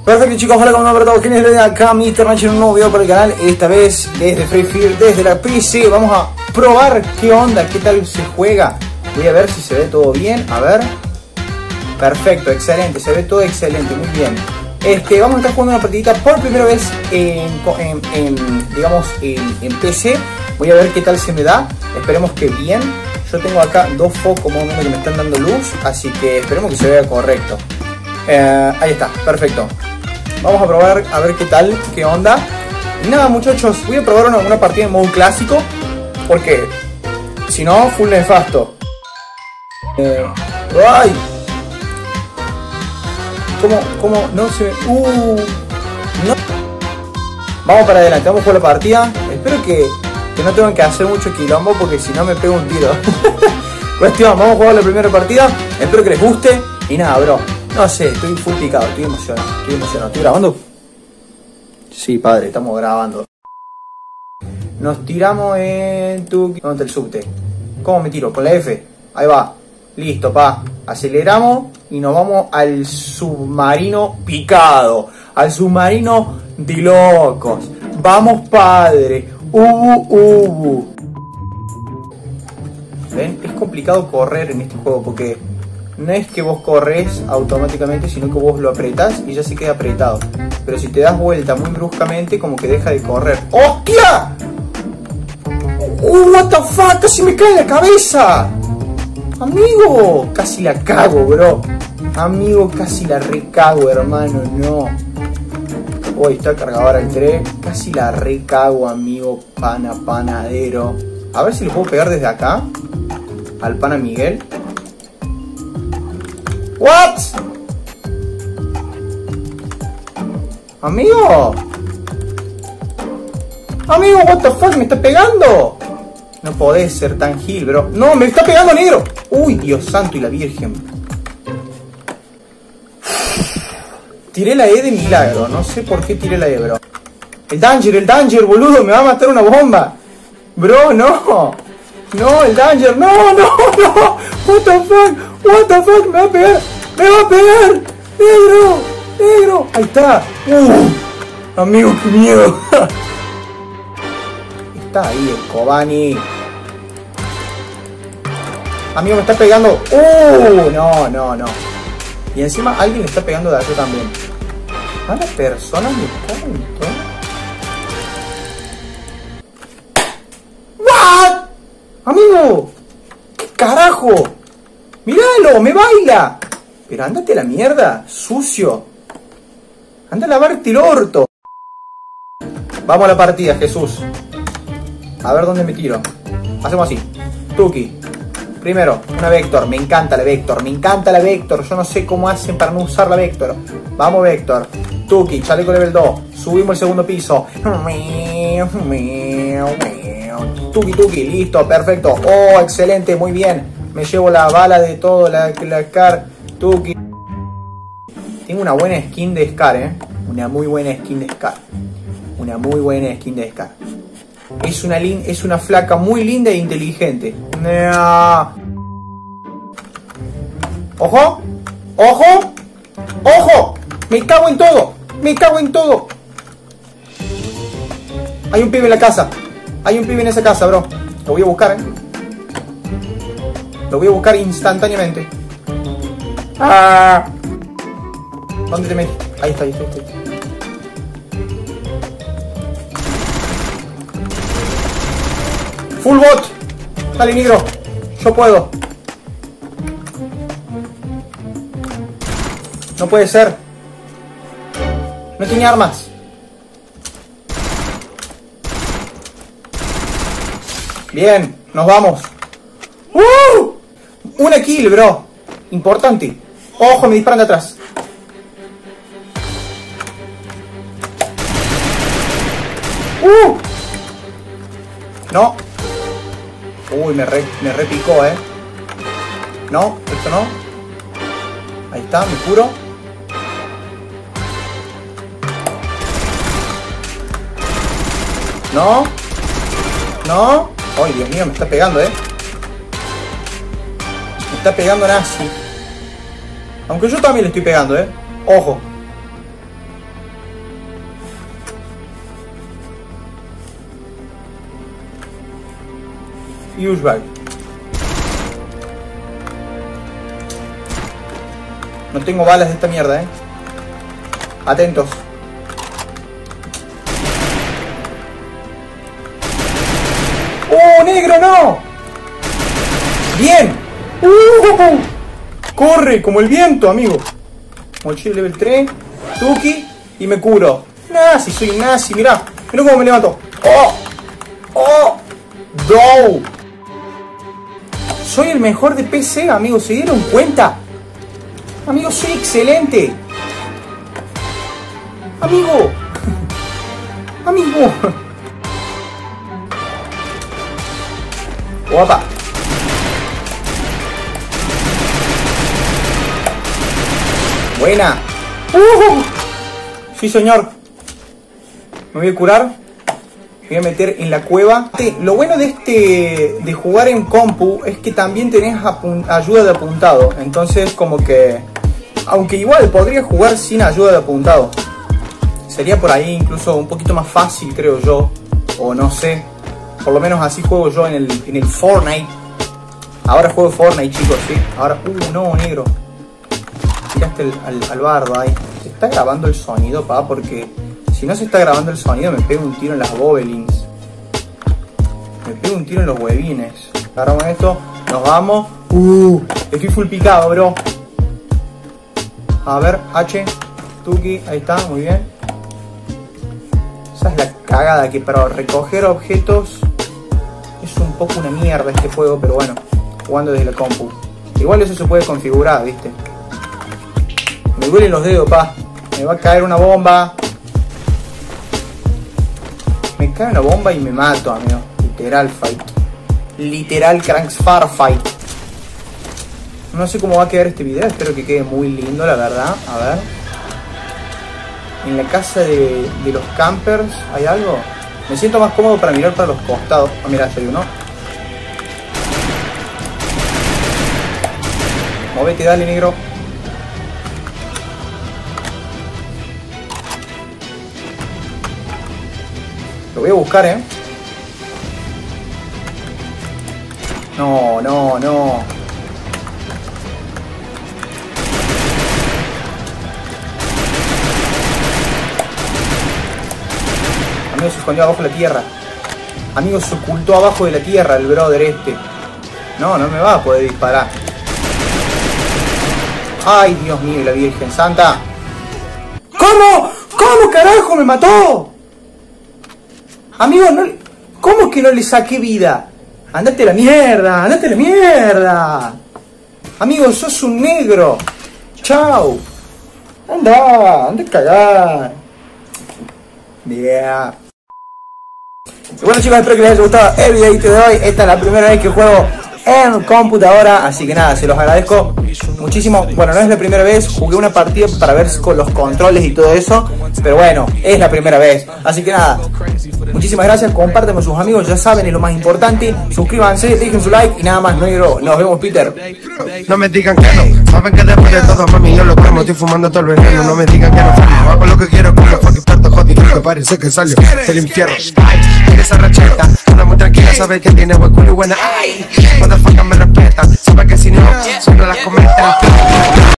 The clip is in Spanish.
Perfecto chicos, hola, ¿cómo están todos? ¿Quién es de acá? Mr. Nacho en un nuevo video para el canal. Esta vez desde Free Fire, desde la PC. Vamos a probar qué onda, qué tal se juega. Voy a ver si se ve todo bien, a ver. Perfecto, excelente, se ve todo excelente, muy bien. Vamos a estar jugando una partidita por primera vez en PC. Voy a ver qué tal se me da, esperemos que bien. Yo tengo acá dos focos más o menos que me están dando luz, así que esperemos que se vea correcto. Ahí está, perfecto. Vamos a probar a ver qué tal, qué onda. Y nada muchachos, voy a probar una partida en modo clásico, porque si no, full nefasto. ¡Ay! ¿Cómo? No se ve. No. Vamos para adelante, vamos por la partida. Espero que no tengan que hacer mucho quilombo, porque si no me pego un tiro. Cuestión, vamos a jugar la primera partida. Espero que les guste. Y nada, bro. No sé, estoy full picado, estoy emocionado. ¿Estoy grabando? Sí, padre, estamos grabando. Nos tiramos en tu... ¿Dónde está el subte? ¿Cómo me tiro? Con la F. Ahí va. Listo, pa. Aceleramos y nos vamos al submarino picado. Al submarino de locos. Vamos, padre. ¿Ven? Es complicado correr en este juego porque no es que vos corres automáticamente, sino que vos lo apretás y ya se queda apretado. Pero si te das vuelta muy bruscamente, como que deja de correr. ¡Hostia! What the fuck, casi me cae en la cabeza. Amigo, casi la cago, bro. Amigo, casi la recago, hermano, no. Uy, está cargadora el tren. Casi la recago, amigo, panadero. A ver si le puedo pegar desde acá al pana Miguel. What? Amigo, what the fuck, me está pegando. No podés ser tan gil, bro. No, me está pegando negro. Uy, Dios santo y la virgen. Tiré la E de milagro. No sé por qué tiré la E, bro. El danger, boludo. Me va a matar una bomba. Bro, no. No, el danger. No. What the fuck. Me va a pegar. Negro. Ahí está. Amigo, qué miedo. Está ahí el Kobani. Amigo, me está pegando. No. Y encima alguien le está pegando de allá también. ¿A las personas me caen todo? ¿What? Amigo, ¿qué carajo? Míralo, me baila. Pero ándate a la mierda, sucio. Anda a lavarte el orto. Vamos a la partida, Jesús. A ver dónde me tiro. Hacemos así. Tuki. Primero, una Vector. Me encanta la Vector. Yo no sé cómo hacen para no usar la Vector. Vamos, Vector. Tuki, chaleco level 2. Subimos el segundo piso. Tuki. Listo, perfecto. Oh, excelente, muy bien. Me llevo la bala de todo, la Scar. Tuki. Tengo una buena skin de Scar, Una muy buena skin de Scar. Es una flaca muy linda e inteligente. ¡Ojo! Me cago en todo. Hay un pibe en la casa. Hay un pibe en esa casa, bro. Lo voy a buscar, Lo voy a buscar instantáneamente. ¿Dónde te metes? Ahí está. Full bot. Dale, negro. Yo puedo. No puede ser. No tiene armas. Bien, nos vamos. Una kill, bro. Importante. Ojo, me disparan de atrás. No. Uy, me repicó, No, esto no. Ahí está, me curo. No. Ay, Dios mío, me está pegando, Me está pegando Nazi. Aunque yo también le estoy pegando, Ojo. Usual. No tengo balas de esta mierda, Atentos. ¡Oh, negro, no! ¡Bien! Corre como el viento, amigo. Mochila level 3. Tuki. Y me curo. Nazi, soy nazi, mirá. Mirá cómo me levanto. ¡Oh! ¡Oh! ¡Do! Soy el mejor de PC, amigos. ¿Se dieron cuenta? Amigo, soy excelente. Amigo. Amigo. Guapa. Buena. Sí, señor. Me voy a curar. Me voy a meter en la cueva. Lo bueno de jugar en compu es que también tenés ayuda de apuntado. Entonces como que, aunque igual podría jugar sin ayuda de apuntado, sería por ahí incluso un poquito más fácil, creo yo. O no sé. Por lo menos así juego yo en el Fortnite. Ahora juego Fortnite, chicos, ¿sí? Ahora... no, negro. Tiraste al bardo ahí. ¿Se está grabando el sonido, pa? Porque si no se está grabando el sonido me pego un tiro en las bobelins. Me pego un tiro en los huevines. Agarramos esto. Nos vamos. Estoy full picado, bro. A ver, H. Tuki, ahí está, muy bien. Esa es la cagada, que para recoger objetos es un poco una mierda este juego, pero bueno, jugando desde la compu. Igual eso se puede configurar, ¿viste? Me duelen los dedos, pa. Me va a caer una bomba. Me cae una bomba y me mato, amigo. Literal fight. Literal Cranks Far Fight. No sé cómo va a quedar este video. Espero que quede muy lindo, la verdad. A ver. En la casa de los campers, ¿hay algo? Me siento más cómodo para mirar para los costados. Ah, mira, hay uno. Movete, dale, negro. Lo voy a buscar, No, no, no. Amigo, se escondió abajo de la tierra. Amigo, se ocultó abajo de la tierra el brother este. No, no me va a poder disparar. Ay, Dios mío, la Virgen Santa. ¿Cómo? ¿Cómo carajo me mató? Amigo, no, ¿cómo que no le saqué vida? Andate a la mierda, andate a la mierda. Amigo, sos un negro. Chau. Anda a cagar. Yeah. Bueno, chicos, espero que les haya gustado el videito de hoy. Esta es la primera vez que juego en computadora, así que nada, se los agradezco muchísimo. Bueno, no es la primera vez, jugué una partida para ver con los controles y todo eso, pero bueno, es la primera vez, así que nada, muchísimas gracias, compartan con sus amigos, ya saben, es lo más importante, suscríbanse, dejen su like y nada más, negro, nos vemos, Peter. No me digan que no, saben que después de todo, mami, yo lo quemo, estoy fumando todo el veneno. No me digan que no, fumo, hago lo que quiero con los fucking partos jodidos, que parece que salió del infierno. Esa racheta, anda muy tranquila, sabe que tiene buen culo y buena. Ay, motherfucker me respetan, sabe que si no, solo las comentan.